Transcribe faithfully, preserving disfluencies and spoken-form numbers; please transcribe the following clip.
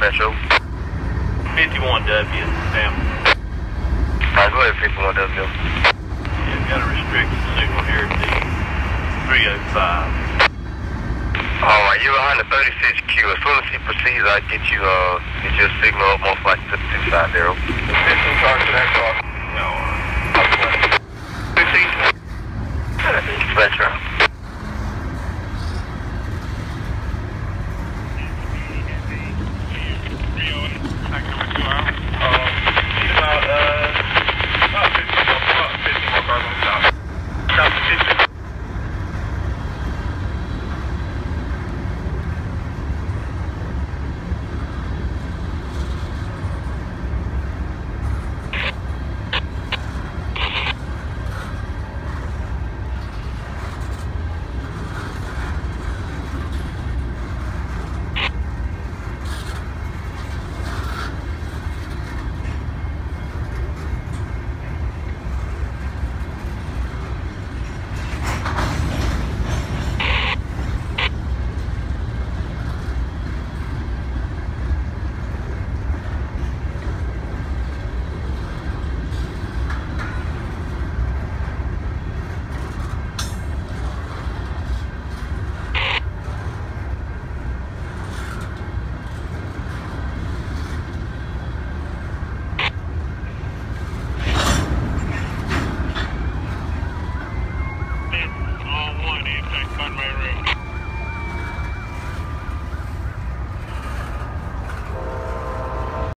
Metro. fifty-one W, down. Alright, go ahead, fifty-one W. Yeah, got a restricted signal here at the three oh five. Alright, you're behind the thirty-six Q. As soon as he proceeds, I'll get you, uh, get your signal up most likely to the two side there.